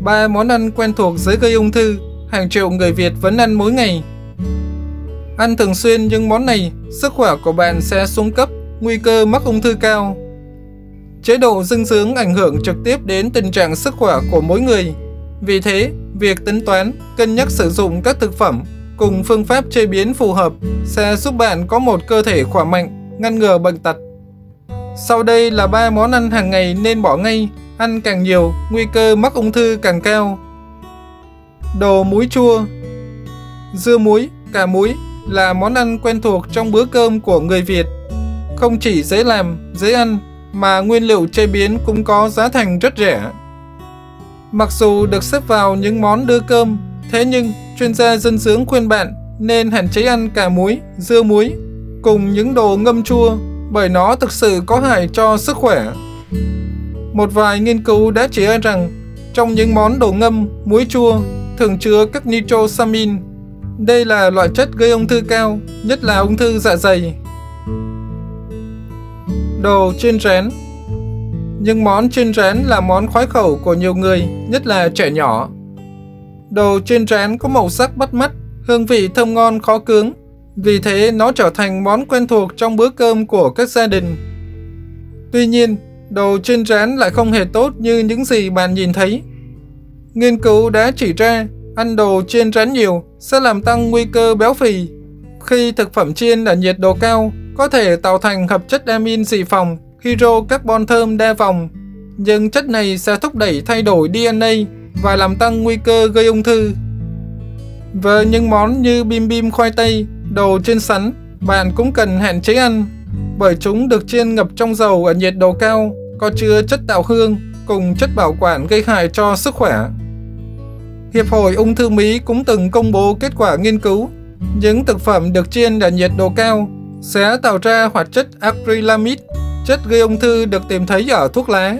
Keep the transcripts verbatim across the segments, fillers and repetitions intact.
Ba món ăn quen thuộc dễ gây ung thư, hàng triệu người Việt vẫn ăn mỗi ngày. Ăn thường xuyên những món này, sức khỏe của bạn sẽ xuống cấp, nguy cơ mắc ung thư cao. Chế độ dinh dưỡng ảnh hưởng trực tiếp đến tình trạng sức khỏe của mỗi người. Vì thế, việc tính toán, cân nhắc sử dụng các thực phẩm cùng phương pháp chế biến phù hợp sẽ giúp bạn có một cơ thể khỏe mạnh, ngăn ngừa bệnh tật. Sau đây là ba món ăn hàng ngày nên bỏ ngay, ăn càng nhiều, nguy cơ mắc ung thư càng cao. Đồ muối chua. Dưa muối, cà muối là món ăn quen thuộc trong bữa cơm của người Việt. Không chỉ dễ làm, dễ ăn, mà nguyên liệu chế biến cũng có giá thành rất rẻ. Mặc dù được xếp vào những món đưa cơm, thế nhưng chuyên gia dinh dưỡng khuyên bạn nên hạn chế ăn cà muối, dưa muối cùng những đồ ngâm chua bởi nó thực sự có hại cho sức khỏe. Một vài nghiên cứu đã chỉ ra rằng trong những món đồ ngâm, muối chua thường chứa các nitrosamin. Đây là loại chất gây ung thư cao, nhất là ung thư dạ dày. Đồ chiên rán. Những món chiên rán là món khoái khẩu của nhiều người, nhất là trẻ nhỏ. Đồ chiên rán có màu sắc bắt mắt, hương vị thơm ngon khó cưỡng, vì thế nó trở thành món quen thuộc trong bữa cơm của các gia đình. Tuy nhiên, đồ chiên rán lại không hề tốt như những gì bạn nhìn thấy. Nghiên cứu đã chỉ ra ăn đồ chiên rán nhiều sẽ làm tăng nguy cơ béo phì. Khi thực phẩm chiên ở nhiệt độ cao, có thể tạo thành hợp chất amin dự phòng hydrocarbon thơm đa vòng, nhưng chất này sẽ thúc đẩy thay đổi đê en a và làm tăng nguy cơ gây ung thư. Với những món như bim bim khoai tây, đồ chiên sắn, bạn cũng cần hạn chế ăn, bởi chúng được chiên ngập trong dầu ở nhiệt độ cao, có chứa chất tạo hương cùng chất bảo quản gây hại cho sức khỏe. Hiệp hội Ung thư Mỹ cũng từng công bố kết quả nghiên cứu. Những thực phẩm được chiên ở nhiệt độ cao sẽ tạo ra hoạt chất acrylamide, chất gây ung thư được tìm thấy ở thuốc lá.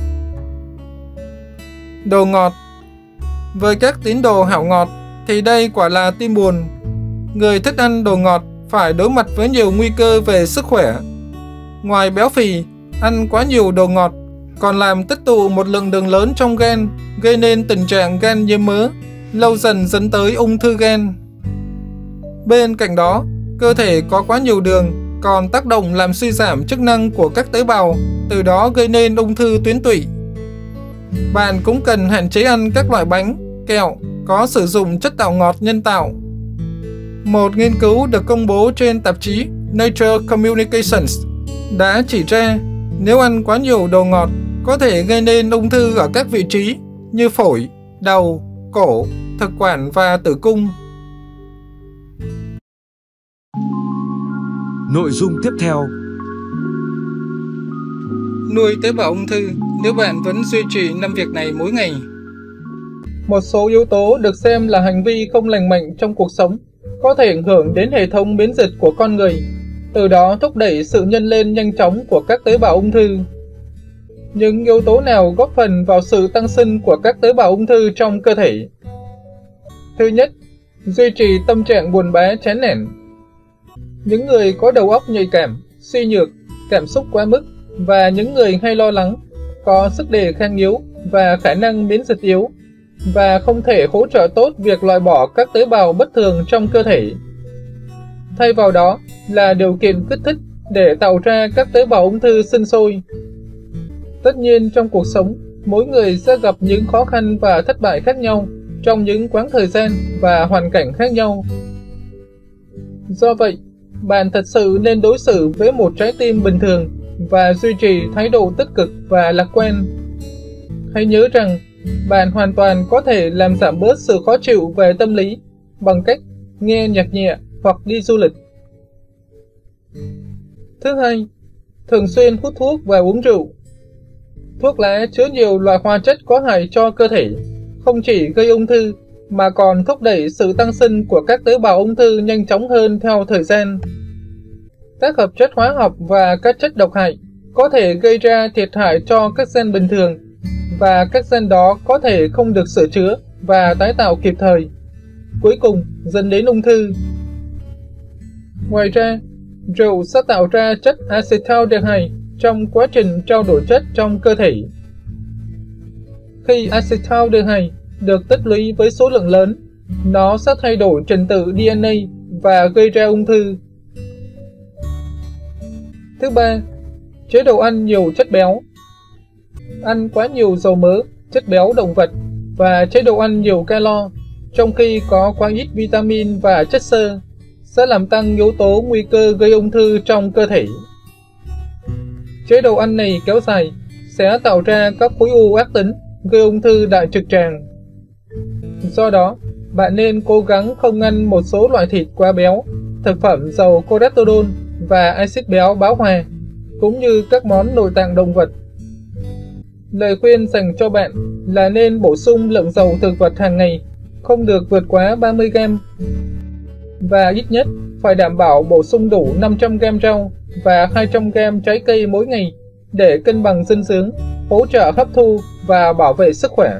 Đồ ngọt. Với các tín đồ hảo ngọt thì đây quả là tin buồn. Người thích ăn đồ ngọt phải đối mặt với nhiều nguy cơ về sức khỏe. Ngoài béo phì, ăn quá nhiều đồ ngọt còn làm tích tụ một lượng đường lớn trong gan, gây nên tình trạng gan nhiễm mỡ, lâu dần dẫn tới ung thư gan. Bên cạnh đó, cơ thể có quá nhiều đường còn tác động làm suy giảm chức năng của các tế bào, từ đó gây nên ung thư tuyến tụy. Bạn cũng cần hạn chế ăn các loại bánh, kẹo có sử dụng chất tạo ngọt nhân tạo. Một nghiên cứu được công bố trên tạp chí Nature Communications đã chỉ ra nếu ăn quá nhiều đồ ngọt có thể gây nên ung thư ở các vị trí như phổi, đầu, cổ, thực quản và tử cung. Nội dung tiếp theo. Nuôi tế bào ung thư nếu bạn vẫn duy trì năm việc này mỗi ngày. Một số yếu tố được xem là hành vi không lành mạnh trong cuộc sống có thể ảnh hưởng đến hệ thống miễn dịch của con người, từ đó thúc đẩy sự nhân lên nhanh chóng của các tế bào ung thư. Những yếu tố nào góp phần vào sự tăng sinh của các tế bào ung thư trong cơ thể? Thứ nhất, duy trì tâm trạng buồn bã chán nản. Những người có đầu óc nhạy cảm, suy nhược, cảm xúc quá mức và những người hay lo lắng, có sức đề kháng yếu và khả năng miễn dịch yếu, và không thể hỗ trợ tốt việc loại bỏ các tế bào bất thường trong cơ thể. Thay vào đó là điều kiện kích thích để tạo ra các tế bào ung thư sinh sôi. Tất nhiên trong cuộc sống, mỗi người sẽ gặp những khó khăn và thất bại khác nhau trong những quãng thời gian và hoàn cảnh khác nhau. Do vậy, bạn thật sự nên đối xử với một trái tim bình thường và duy trì thái độ tích cực và lạc quan. Hãy nhớ rằng, bạn hoàn toàn có thể làm giảm bớt sự khó chịu về tâm lý bằng cách nghe nhạc nhẹ hoặc đi du lịch. Thứ hai, thường xuyên hút thuốc và uống rượu. Thuốc lá chứa nhiều loại hóa chất có hại cho cơ thể, không chỉ gây ung thư mà còn thúc đẩy sự tăng sinh của các tế bào ung thư nhanh chóng hơn theo thời gian. Các hợp chất hóa học và các chất độc hại có thể gây ra thiệt hại cho các gen bình thường, và các gen đó có thể không được sửa chữa và tái tạo kịp thời, cuối cùng dẫn đến ung thư. Ngoài ra, rượu sẽ tạo ra chất acetaldehyde trong quá trình trao đổi chất trong cơ thể. Khi acetaldehyde được tích lũy với số lượng lớn, nó sẽ thay đổi trình tự đê en a và gây ra ung thư. Thứ ba, chế độ ăn nhiều chất béo. Ăn quá nhiều dầu mỡ, chất béo động vật và chế độ ăn nhiều calo, trong khi có quá ít vitamin và chất xơ, sẽ làm tăng yếu tố nguy cơ gây ung thư trong cơ thể. Chế độ ăn này kéo dài sẽ tạo ra các khối u ác tính, gây ung thư đại trực tràng. Do đó, bạn nên cố gắng không ăn một số loại thịt quá béo, thực phẩm giàu cholesterol và axit béo bão hòa, cũng như các món nội tạng động vật. Lời khuyên dành cho bạn là nên bổ sung lượng dầu thực vật hàng ngày, không được vượt quá ba mươi gam. Và ít nhất phải đảm bảo bổ sung đủ năm trăm gam rau và hai trăm gam trái cây mỗi ngày để cân bằng dinh dưỡng, hỗ trợ hấp thu và bảo vệ sức khỏe.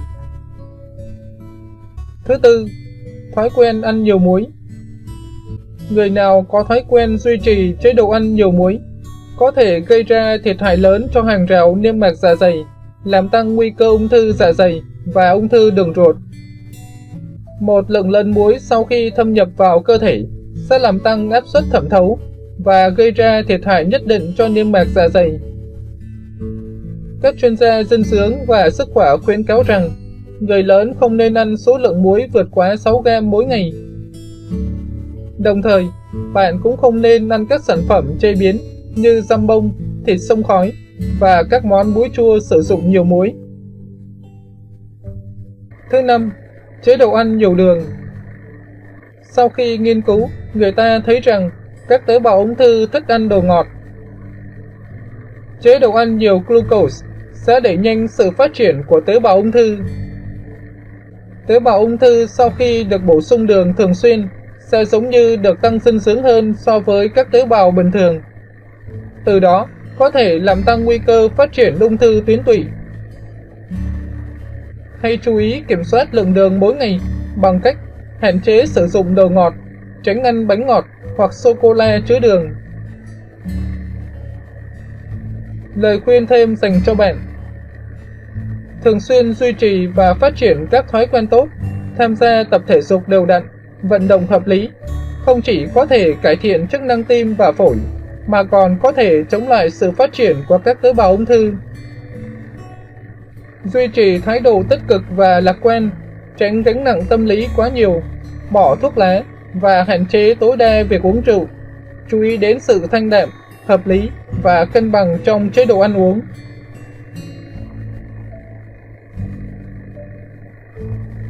Thứ tư, thói quen ăn nhiều muối. Người nào có thói quen duy trì chế độ ăn nhiều muối có thể gây ra thiệt hại lớn cho hàng rào niêm mạc dạ dày, làm tăng nguy cơ ung thư dạ dày và ung thư đường ruột. Một lượng lớn muối sau khi thâm nhập vào cơ thể sẽ làm tăng áp suất thẩm thấu và gây ra thiệt hại nhất định cho niêm mạc dạ dày. Các chuyên gia dinh dưỡng và sức khỏe khuyến cáo rằng người lớn không nên ăn số lượng muối vượt quá sáu gam mỗi ngày. Đồng thời, bạn cũng không nên ăn các sản phẩm chế biến như dăm bông, thịt xông khói và các món muối chua sử dụng nhiều muối. Thứ năm, chế độ ăn nhiều đường. Sau khi nghiên cứu, người ta thấy rằng các tế bào ung thư thích ăn đồ ngọt. Chế độ ăn nhiều glucose sẽ đẩy nhanh sự phát triển của tế bào ung thư. Tế bào ung thư sau khi được bổ sung đường thường xuyên sẽ giống như được tăng dinh dưỡng hơn so với các tế bào bình thường. Từ đó, có thể làm tăng nguy cơ phát triển ung thư tuyến tụy. Hãy chú ý kiểm soát lượng đường mỗi ngày bằng cách hạn chế sử dụng đồ ngọt, tránh ăn bánh ngọt hoặc sô-cô-la chứa đường. Lời khuyên thêm dành cho bạn: thường xuyên duy trì và phát triển các thói quen tốt, tham gia tập thể dục đều đặn, vận động hợp lý, không chỉ có thể cải thiện chức năng tim và phổi, mà còn có thể chống lại sự phát triển của các tế bào ung thư. Duy trì thái độ tích cực và lạc quan, tránh gánh nặng tâm lý quá nhiều, bỏ thuốc lá và hạn chế tối đa việc uống rượu. Chú ý đến sự thanh đạm, hợp lý và cân bằng trong chế độ ăn uống.